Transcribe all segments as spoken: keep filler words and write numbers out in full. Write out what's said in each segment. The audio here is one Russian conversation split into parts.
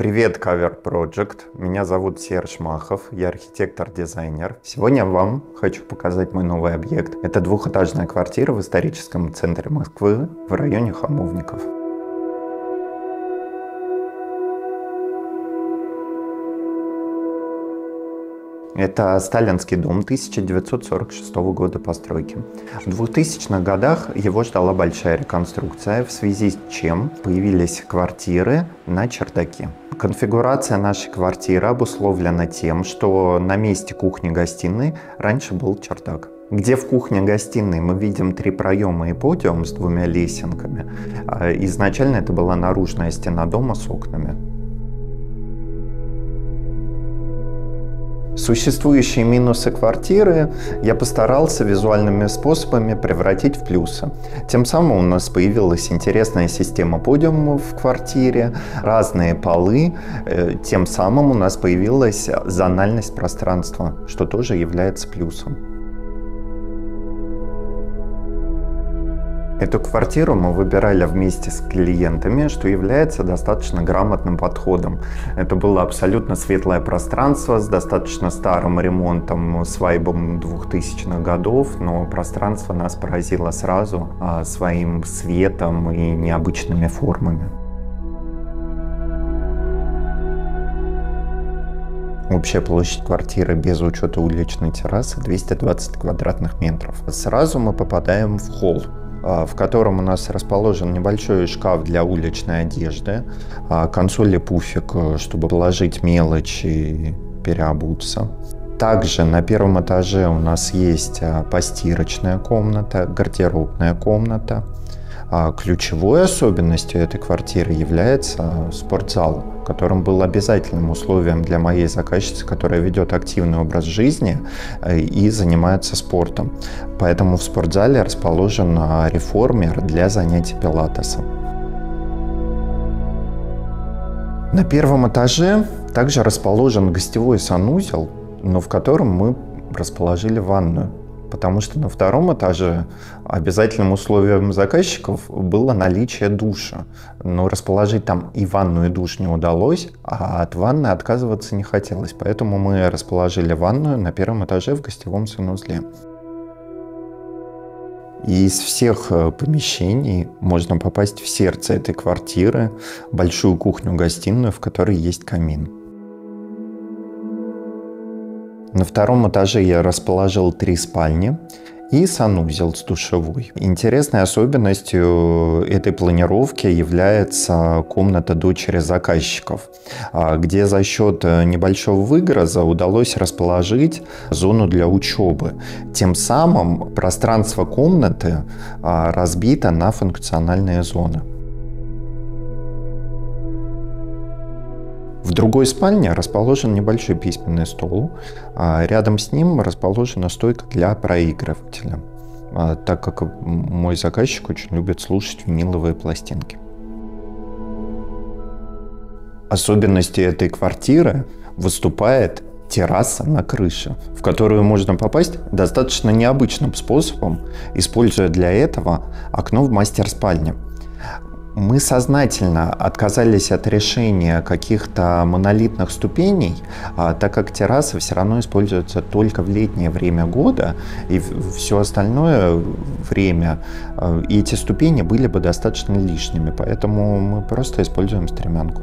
Привет, Cover Project. Меня зовут Серж Махов, я архитектор-дизайнер. Сегодня вам хочу показать мой новый объект. Это двухэтажная квартира в историческом центре Москвы в районе Хамовников. Это сталинский дом тысяча девятьсот сорок шестого года постройки. В двухтысячных годах его ждала большая реконструкция, в связи с чем появились квартиры на чердаке. Конфигурация нашей квартиры обусловлена тем, что на месте кухни-гостиной раньше был чердак. Где в кухне-гостиной мы видим три проема и подиум с двумя лесенками, изначально это была наружная стена дома с окнами. Существующие минусы квартиры я постарался визуальными способами превратить в плюсы. Тем самым у нас появилась интересная система подиумов в квартире, разные полы. Тем самым у нас появилась зональность пространства, что тоже является плюсом. Эту квартиру мы выбирали вместе с клиентами, что является достаточно грамотным подходом. Это было абсолютно светлое пространство с достаточно старым ремонтом, с вайбом двухтысячных годов, но пространство нас поразило сразу своим светом и необычными формами. Общая площадь квартиры без учета уличной террасы двести двадцать квадратных метров. Сразу мы попадаем в холл, в котором у нас расположен небольшой шкаф для уличной одежды, консоль и пуфик, чтобы положить мелочь и переобуться. Также на первом этаже у нас есть постирочная комната, гардеробная комната. Ключевой особенностью этой квартиры является спортзал, которым был обязательным условием для моей заказчицы, которая ведет активный образ жизни и занимается спортом. Поэтому в спортзале расположен реформер для занятий пилатесом. На первом этаже также расположен гостевой санузел, но в котором мы расположили ванную. Потому что на втором этаже обязательным условием заказчиков было наличие душа. Но расположить там и ванну, и душ не удалось, а от ванны отказываться не хотелось. Поэтому мы расположили ванную на первом этаже в гостевом санузле. И из всех помещений можно попасть в сердце этой квартиры, большую кухню-гостиную, в которой есть камин. На втором этаже я расположил три спальни и санузел с душевой. Интересной особенностью этой планировки является комната дочери заказчиков, где за счет небольшого выгруза удалось расположить зону для учебы. Тем самым пространство комнаты разбито на функциональные зоны. В другой спальне расположен небольшой письменный стол, а рядом с ним расположена стойка для проигрывателя, так как мой заказчик очень любит слушать виниловые пластинки. Особенностью этой квартиры выступает терраса на крыше, в которую можно попасть достаточно необычным способом, используя для этого окно в мастер-спальне. Мы сознательно отказались от решения каких-то монолитных ступеней, так как терраса все равно используется только в летнее время года, и все остальное время и эти ступени были бы достаточно лишними, поэтому мы просто используем стремянку.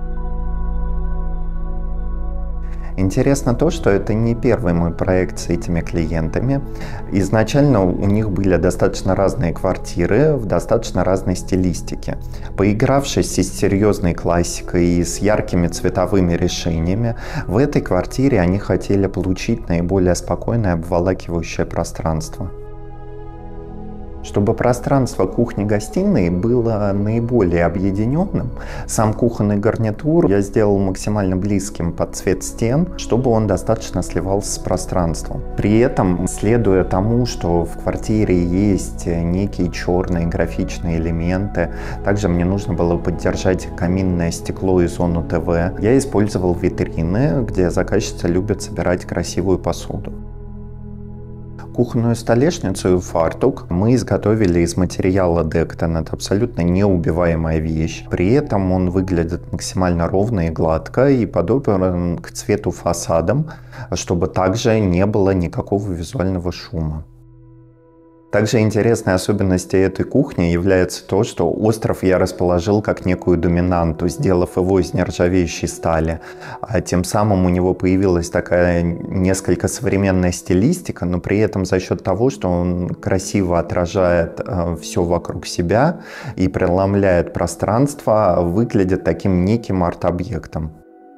Интересно то, что это не первый мой проект с этими клиентами. Изначально у них были достаточно разные квартиры в достаточно разной стилистике. Поигравшись с серьезной классикой и с яркими цветовыми решениями, в этой квартире они хотели получить наиболее спокойное обволакивающее пространство. Чтобы пространство кухни-гостиной было наиболее объединенным, сам кухонный гарнитур я сделал максимально близким под цвет стен, чтобы он достаточно сливался с пространством. При этом, следуя тому, что в квартире есть некие черные графичные элементы, также мне нужно было поддержать каминное стекло и зону ТВ, я использовал витрины, где заказчица любит собирать красивую посуду. кухонную столешницу и фартук мы изготовили из материала Дектон. Это абсолютно неубиваемая вещь. При этом он выглядит максимально ровно и гладко и подобран к цвету фасадам, чтобы также не было никакого визуального шума. Также интересной особенностью этой кухни является то, что остров я расположил как некую доминанту, сделав его из нержавеющей стали. А тем самым у него появилась такая несколько современная стилистика, но при этом за счет того, что он красиво отражает э, все вокруг себя и преломляет пространство, выглядит таким неким арт-объектом.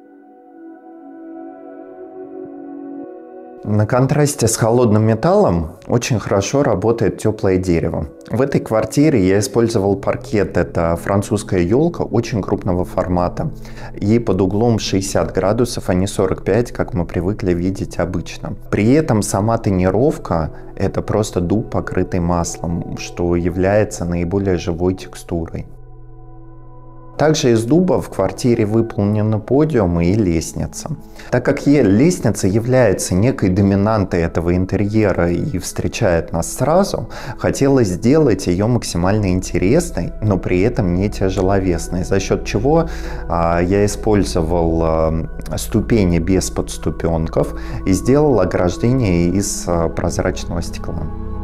На контрасте с холодным металлом очень хорошо работает теплое дерево. В этой квартире я использовал паркет. Это французская елка очень крупного формата. И под углом шестьдесят градусов, а не сорок пять, как мы привыкли видеть обычно. При этом сама тонировка – это просто дуб, покрытый маслом, что является наиболее живой текстурой. Также из дуба в квартире выполнены подиумы и лестница. Так как лестница является некой доминантой этого интерьера и встречает нас сразу, хотелось сделать ее максимально интересной, но при этом не тяжеловесной, за счет чего а, я использовал а, ступени без подступенков и сделал ограждение из а, прозрачного стекла.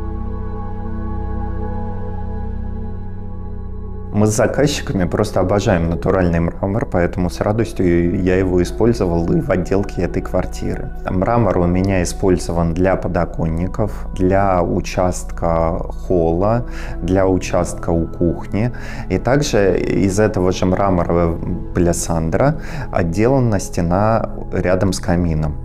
Мы с заказчиками просто обожаем натуральный мрамор, поэтому с радостью я его использовал и в отделке этой квартиры. Мрамор у меня использован для подоконников, для участка холла, для участка у кухни. И также из этого же мрамора палисандра отделана стена рядом с камином.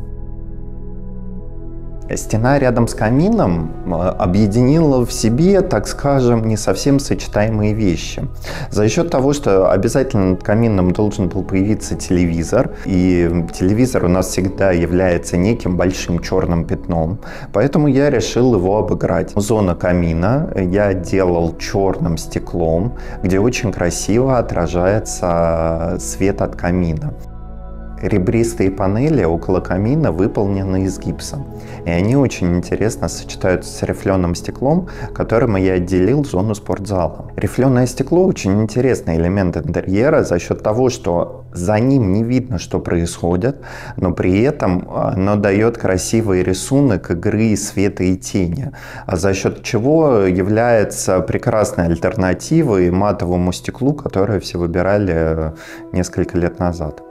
Стена рядом с камином объединила в себе, так скажем, не совсем сочетаемые вещи. За счет того, что обязательно над камином должен был появиться телевизор, и телевизор у нас всегда является неким большим черным пятном, поэтому я решил его обыграть. Зона камина я делал черным стеклом, где очень красиво отражается свет от камина. Ребристые панели около камина выполнены из гипса, и они очень интересно сочетаются с рифленым стеклом, которым я отделил зону спортзала. Рифленое стекло очень интересный элемент интерьера за счет того, что за ним не видно, что происходит, но при этом оно дает красивый рисунок игры света и тени, за счет чего является прекрасной альтернативой матовому стеклу, которое все выбирали несколько лет назад.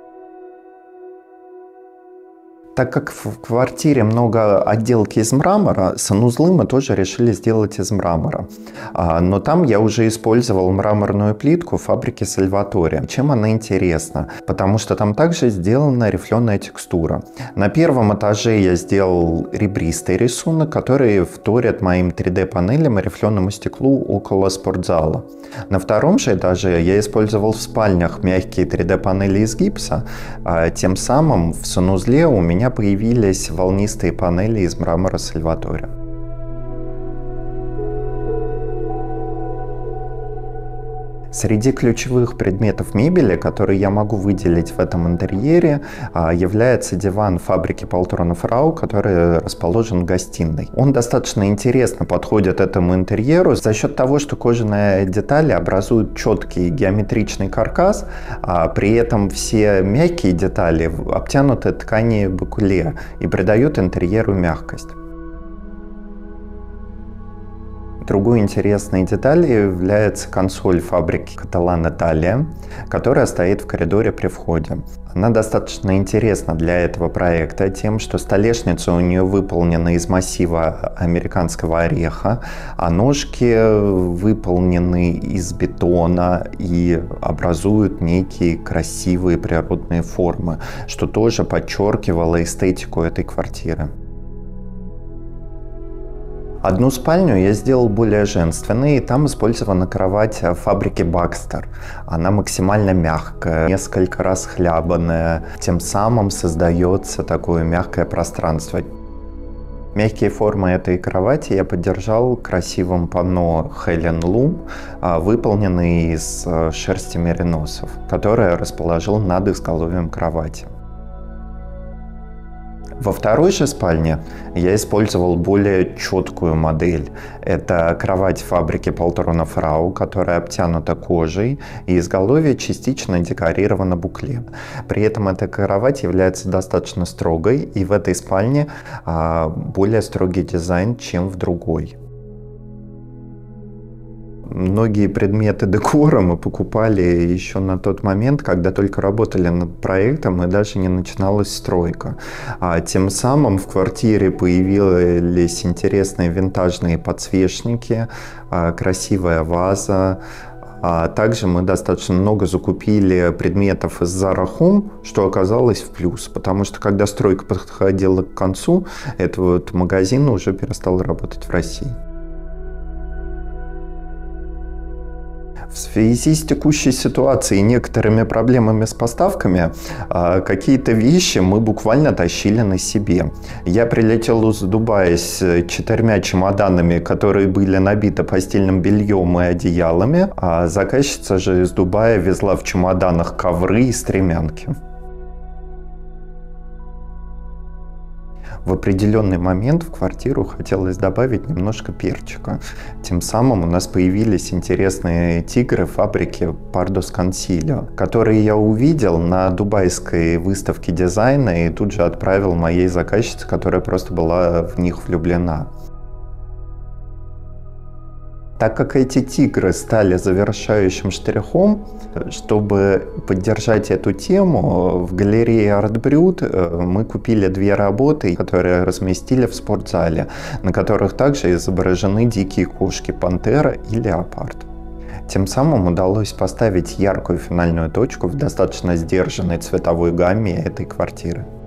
Так как в квартире много отделки из мрамора, санузлы мы тоже решили сделать из мрамора. Но там я уже использовал мраморную плитку фабрики Сальваторе. Чем она интересна? Потому что там также сделана рифленая текстура. На первом этаже я сделал ребристый рисунок, который вторит моим три дэ панелям и рифленому стеклу около спортзала. На втором же этаже я использовал в спальнях мягкие три дэ панели из гипса. Тем самым в санузле у меня появились волнистые панели из мрамора Сальваторе. Среди ключевых предметов мебели, которые я могу выделить в этом интерьере, является диван фабрики Полтронов Рау, который расположен в гостиной. Он достаточно интересно подходит этому интерьеру за счет того, что кожаные детали образуют четкий геометричный каркас, а при этом все мягкие детали обтянуты тканью бакуле и придают интерьеру мягкость. Другой интересной деталью является консоль фабрики Catalan Italia, которая стоит в коридоре при входе. Она достаточно интересна для этого проекта тем, что столешница у нее выполнена из массива американского ореха, а ножки выполнены из бетона и образуют некие красивые природные формы, что тоже подчеркивало эстетику этой квартиры. Одну спальню я сделал более женственной, и там использована кровать фабрики Baxter. Она максимально мягкая, несколько расхлябанная, тем самым создается такое мягкое пространство. Мягкие формы этой кровати я поддержал красивым панно Helen Loom, выполненной из шерсти мериносов, которое расположил над изголовьем кровати. Во второй же спальне я использовал более четкую модель. Это кровать фабрики Полтрона Фрау, которая обтянута кожей и изголовье частично декорировано букле. При этом эта кровать является достаточно строгой, и в этой спальне а, более строгий дизайн, чем в другой. Многие предметы декора мы покупали еще на тот момент, когда только работали над проектом и даже не начиналась стройка. А тем самым в квартире появились интересные винтажные подсвечники, красивая ваза. А также мы достаточно много закупили предметов из Zara Home, что оказалось в плюс, потому что когда стройка подходила к концу, этот вот магазин уже перестал работать в России. В связи с текущей ситуацией и некоторыми проблемами с поставками, какие-то вещи мы буквально тащили на себе. Я прилетел из Дубая с четырьмя чемоданами, которые были набиты постельным бельем и одеялами, а заказчица же из Дубая везла в чемоданах ковры и стремянки. В определенный момент в квартиру хотелось добавить немножко перчика. Тем самым у нас появились интересные тигры фабрики Pardos Consiglio, которые я увидел на дубайской выставке дизайна и тут же отправил моей заказчице, которая просто была в них влюблена. Так как эти тигры стали завершающим штрихом, чтобы поддержать эту тему, в галерее Art Brut мы купили две работы, которые разместили в спортзале, на которых также изображены дикие кошки, пантера и леопард. Тем самым удалось поставить яркую финальную точку в достаточно сдержанной цветовой гамме этой квартиры.